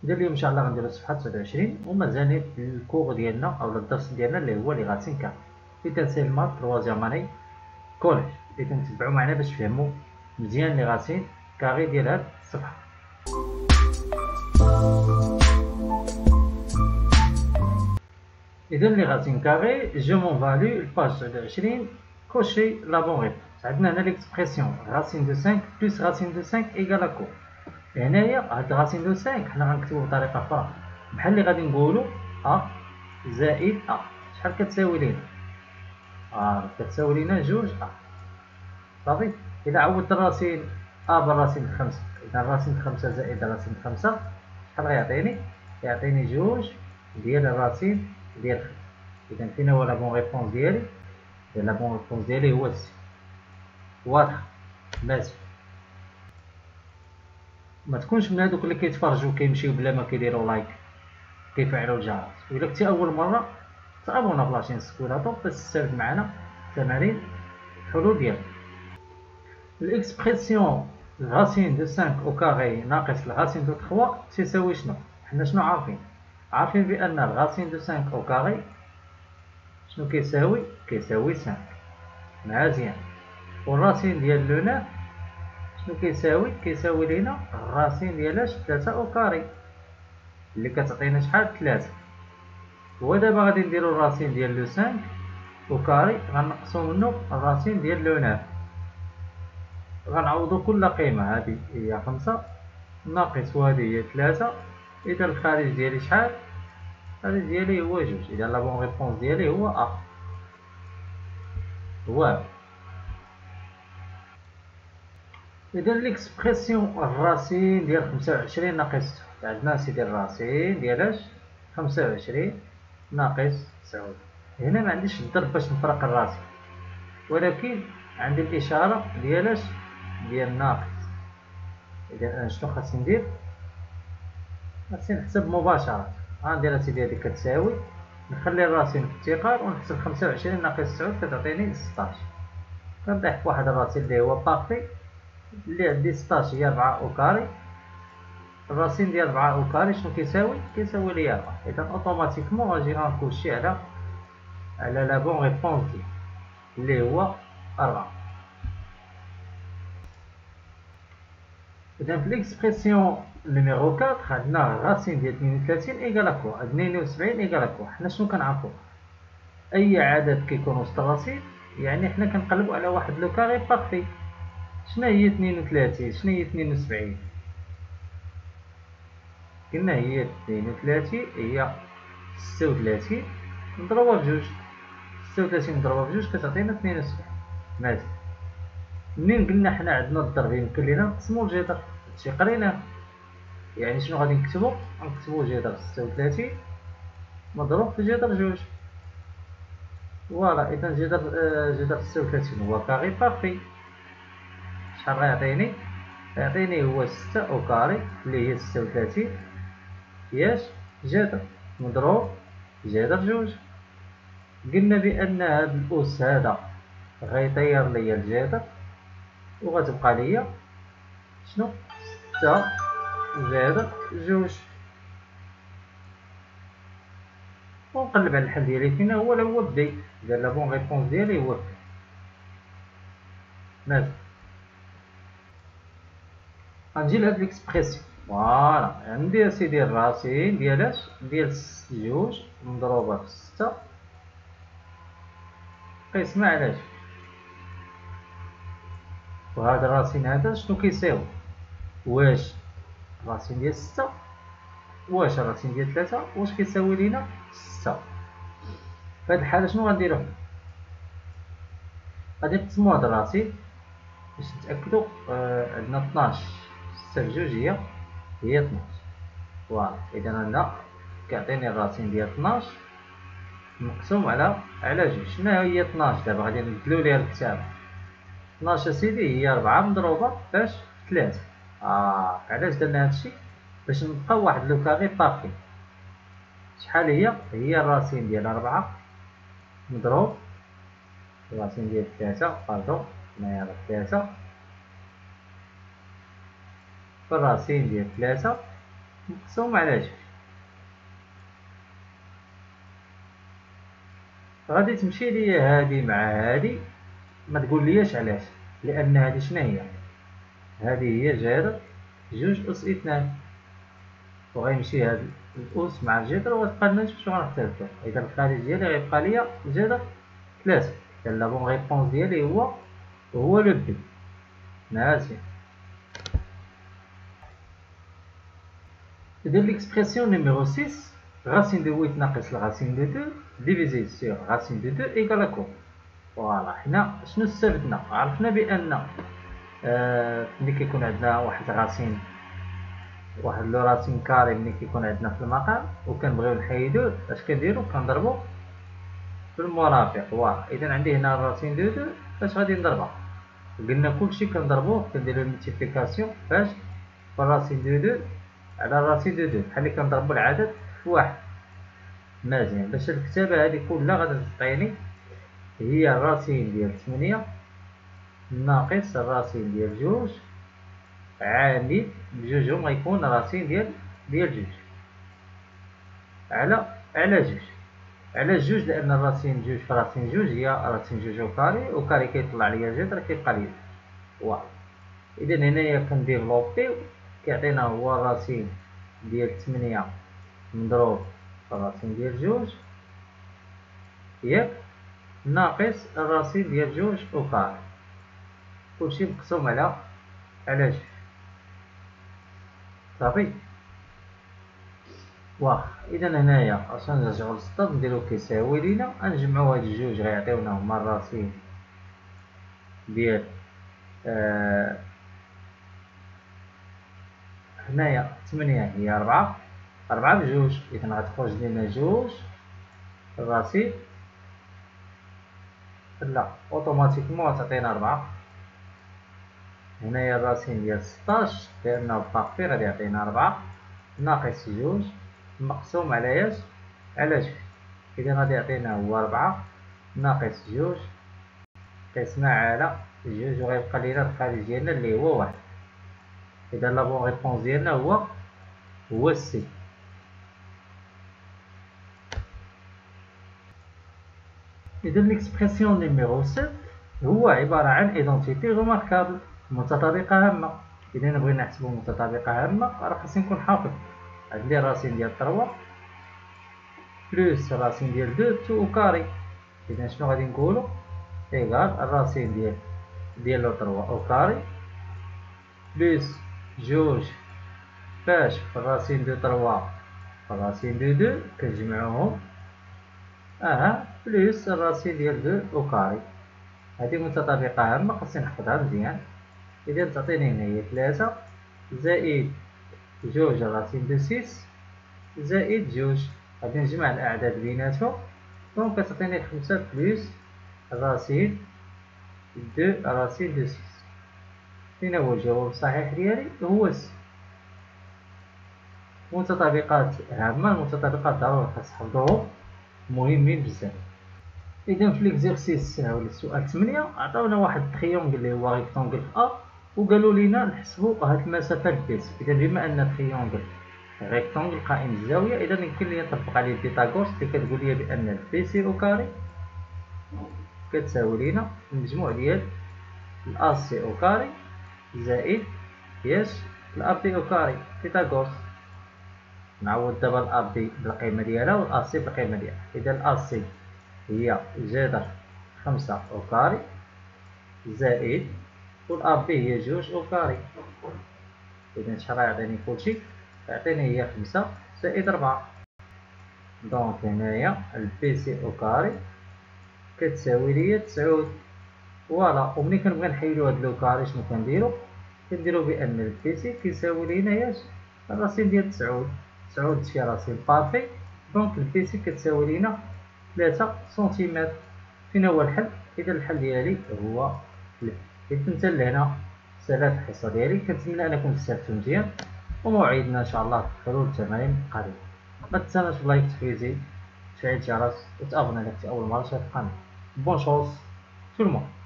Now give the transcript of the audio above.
إذا اليوم إن شاء الله غنديرو صفحة 29 ومازال الكور ديالنا أو الدرس ديالنا اللي هو لي غاسين كاري في تنسيل مات تروازيام اني كوليج اللي تنتبعو معنا باش تفهمو مزيان لي غاسين كاري ديال هاد الصفحة. إذا لي غاسين كاري جو مون فالو الباج 29 كوشي لا بون ريبونس. عندنا هنا ليكسبرسيون غاسين دو 5 بلس غاسين دو 5 إيكال ا كور. هنايا هاد غاسين دو 5 حنا غنكتبو بطريقة أخرى بحال اللي غادي نقولو أ زائد أ. شحال كتساوي لينا؟ كتساوي لينا جوج أ. صافي. إلا عوضت الراسين أ بالراسين 5 إذا الراسين 5 زائد الراسين 5 شحال غيعطيني؟ يعطيني جوج ديال الراسين ديال 5. إذا فين هو لا بون ريبونس ديالي؟ لا بون ريبونس ديالي هو السي. واضح؟ ماشي. ما تكونش من هادوك اللي كيتفرجوا كيمشيو بلا ما كيديروا لايك كيفعلوا الجرس. وإلا كنتي أول مرة تابونا بلاشين سكولاتور باش تستافد معنا تمارين الحلول ديالك. الإكسبرسيون الغاسين دو 5 أو كاري ناقص الغاسين دو 3 تساوي شنو؟ حنا شنو عارفين؟ عارفين بأن الغاسين دو 5 أو كاري شنو كيساوي؟ كيساوي 5. مزيان. والراسين ديال لو 9 شنو كيساوي؟ كيساوي لينا الراسين ديال 3 أو كاري اللي كتعطينا شحال؟ 3. ودابا غادي نديرو الراسين ديال لو 5 أو كاري غنقصو منو الراسين ديال لو 9. غنعوضو كل قيمة. هادي هي 5 ناقص وهادي هي 3. إذا الخارج ديالي شحال؟ الخارج ديالي هو 2. إذا لا بون ريبونس ديالي هو أ. هو إذا ليكسبرسيون الراسين ديال 25 ناقص 9 عندنا سيدي الراسين ديال 25 ناقص 9. هنا ما عنديش الضرب باش نفرق الراسين ولكن عندي الإشارة ديال ديال ناقص. إذا أنا شنو خاصني ندير؟ خاصني نحسب مباشرة. غندير أسيدي هادي كتساوي نخلي الراسين في التقار ونحسب 25 ناقص 9 كتعطيني 16. كنطيح في واحد الراسين اللي هو بارفي اللي عندي 16 هي 4 أو كاري. الراسين ديال 4 أو كاري شنو كيساوي؟ كيساوي لي 4. إذا أوتوماتيكمون غاجي غنكوشي على لا بون ريبونس ديالي اللي هو 4. إذا في ليكسبرسيون نيميرو 4 عندنا راسين ديال 32 إيكال ا كور. 72 إيكال ا كور. حنا شنو كنعرفو؟ أي عدد كيكون وسط الراسين يعني حنا كنقلبو على واحد لو كاري بارفي. شنا هي 32 شنا هي 72؟ قلنا هي 32 هي 36 نضربها بجوج. 36 نضربها بجوج كتعطينا 72. مزيان. منين قلنا حنا عندنا الضرب يمكن لينا نقسمو الجذر. هادشي قريناه. يعني شنو غادي نكتبو؟ غنكتبو جذر 36 مضروب في جذر جوج. فوالا. إذا جذر 36 هو كاري بارفي. شحال غيعطيني؟ غيعطيني هو 6 أو كاري اللي هي 36 ياش جذر مضروب جذر جوج. قلنا بأن هاد الأس هذا غيطير ليا الجذر وغتبقى ليا شنو؟ 6 جذر جوج. ونقلب على الحل ديالي فين هو بدي. إذا لا بون ريبونس ديالي هو ماشي. غنجي لهاد ليكسبرسيون. فوالا. عندي أسيدي الراسين ديال ديال جوج مضروبة في 6 قسمة على جوج. وهاد الراسين هذا شنو كيساوي؟ واش الراسين ديال 6 واش الراسين ديال 3 واش كيساوي لينا 6؟ في هاد الحالة شنو غنديرو؟ غادي نقسمو هاد الراسين باش نتأكدو. عندنا 12 6 بجوج هي 12. فوالا. إذا أنا كيعطيني الراسين ديال 12 مقسوم على جوج. شنو هي 12 دابا؟ غادي نبدلو ليها الكتابة. 12 أسيدي هي 4 مضروبة فاش؟ في 3. علاش درنا هادشي؟ باش نبقاو واحد لو كاري بارفي. شحال هي؟ هي الراسين ديال 4 مضروب الراسين ديال 3 باردون هنايا 3 في الراسين ديال 3 مقسوم على جوج. غادي تمشي ليا هادي مع هادي، ما تقول ليش علاش، لان هادي شنو هي؟ هادي هي جذر جوج أس 2، وغيمشي هاد الأس مع الجذر وغتبقى لنا جوج وغنختلفو. إذا الخارج ديالي غيبقى ليا جذر 3. إذا لا بون ريبونس ديالي هو لو بي. مزيان. إذا ليكسبرسيون نيميرو 6، racine de 8 ناقص racine de 2 divisé sur racine de 2 égale à quoi؟ فوالا حنا شنو استفدنا؟ عرفنا بأن ملي كيكون عندنا واحد لو راسين كاري، ملي كيكون عندنا في المقام وكنبغيو نحيدوه، اش كنديرو؟ كنضربو في المرافق. فوالا اذا عندي هنا الراسين دو فاش غادي نضربها؟ قلنا كلشي كنضربوه، كنديرو الملتيبليكاسيون فاش؟ في الراسين دو على الراسين دو بحال اللي كنضربو العدد في واحد. مزيان. باش الكتابه هذه كلها غادي تعطيني هي الراسين ديال 8 ناقص الراسين ديال جوج عامل بجوجهم غيكون راسين ديال جوج على جوج. على جوج لان الراسين جوج في راسين جوج هي راسين جوج وكاري كيطلع ليا جذر كيبقى ليا واحد. اذا هنايا كنديفلوبيو كيعطينا هو الراسين ديال 8 مضروب في الراسين ديال جوج ياك ناقص الراسين ديال جوج وكاري، كلشي مقسوم على جوج. صافي. واخا. اذا هنايا اش نرجعو للسطر نديرو كيساوي لينا، غنجمعو هاد الجوج غيعطيونا هما الراسين ديال هنايا 8 هي 4 بجوج، اذا غتخرج لينا جوج الراسين لا اوتوماتيكمون غتعطينا 4. هنايا الراسين ديال 16 لانه فاكتور غادي يعطينا 4 ناقص جوج مقسوم على ياش؟ على جوج. اذا غادي يعطينا هو 4 ناقص جوج قسمة على جوج وغيبقى لينا الخارج ديالنا اللي هو 1. اذا لا بون ريبونس ديالنا هو سي. اذا ليكسبرسيون نيميرو 7 هو عبارة عن ايدونتيتي روماركابل، متطابقة هامة. اذا نبغي نحسبو متطابقة هامة راه خاصني نكون حافظ عندي الراسين ديال 3 بلس الراسين ديال 2 تو كاري. اذا شنو غادي نقولو؟ ايكال الراسين ديال 3 او كاري بلس جوج فاش في الراسين دو 3 في الراسين دو 2 كنجمعوهم بلس الراسين ديال 2 او كاري. هذه متطابقة هامة خاصني نحفظها مزيان. اذا تعطيني هنايا 3 زائد جوج الراسين دو 6 زائد جوج، غادي نجمع الاعداد بيناتهم دونك كتعطيني 5 بلس الراسين دو الراسين دو 6. فين هو الجواب الصحيح ديالي؟ هو سي. متطابقات هامة، المتطابقات ضروري خاص تحفظوهم مهمين بزاف. اذا في ليكزيرسيس ولا السؤال 8 عطاونا واحد التريونغل اللي هو ريكتونغل ا وقالوا لينا نحسبوا هاد المسافه البيس. اذا بما ان تريونغل ريكتونغل قائم الزاويه اذا يمكن لي نطبق عليه بيتاغورس اللي كتقول لي بان البي سي او كاري كتساوي لينا المجموع ديال الا سي او كاري زائد الار بي او كاري بيتاغورس. نعوض دابا الار بي بالقيمه ديالها والار سي بالقيمه ديالها. اذا الار سي هي جذر 5 او كاري زائد والار بي هي جوج او كاري. اذا شحال غيعطيني كلشي؟ غيعطيني هي 5 زائد 4. دونك هنايا البي سي او كاري كتساوي ليا 9. فوالا. وملي كنبغي نحيدو هاد لو كاري شنو كنديرو بان البي سي كيساوي لينا الراسين ديال 9 شي راسين بارفي. دونك البي سي كتساوي لينا 3 سنتيمتر. فين هو الحل؟ اذا الحل ديالي هو اذا انت لهنا سالات الحصه ديالي. كنتمنى انكم استفدتوا مزيان وموعدنا ان شاء الله حلول التمارين قريب. ما تنساش لايك تفيزي تفعيل الجرس وتابونا لك اول مره في القناه. بون شونس تو المون.